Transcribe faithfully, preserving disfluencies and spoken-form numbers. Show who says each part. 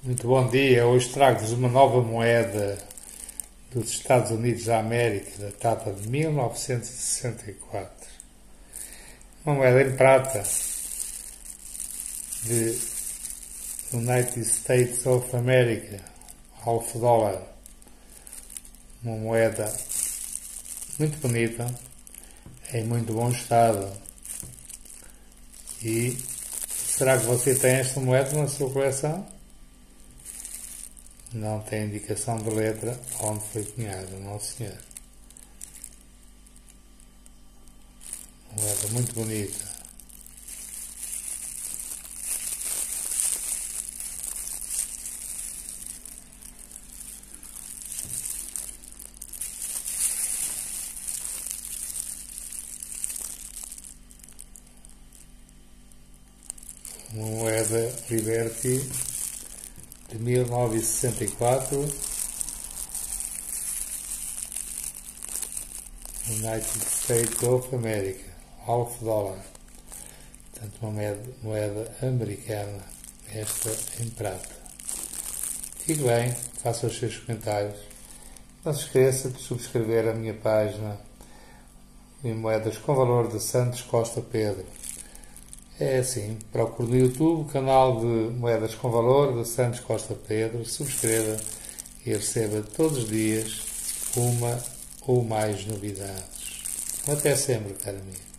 Speaker 1: Muito bom dia. Hoje trago-vos uma nova moeda dos Estados Unidos da América, datada de mil novecentos e sessenta e quatro. Uma moeda em prata de United States of America, half dólar. Uma moeda muito bonita, em muito bom estado. E será que você tem esta moeda na sua coleção? Não tem indicação de letra onde foi cunhada, não senhor. Moeda muito bonita. Uma moeda Liberty de mil novecentos e sessenta e quatro, United States of America, half dólar, portanto uma moeda, moeda americana, esta em prata. Fique bem, faça os seus comentários, não se esqueça de subscrever a minha página em moedas com valor de Santos Costa Pedro. É assim, procure no YouTube o canal de Moedas com Valor de Santos Costa Pedro, subscreva e receba todos os dias uma ou mais novidades. Até sempre, caro amigo.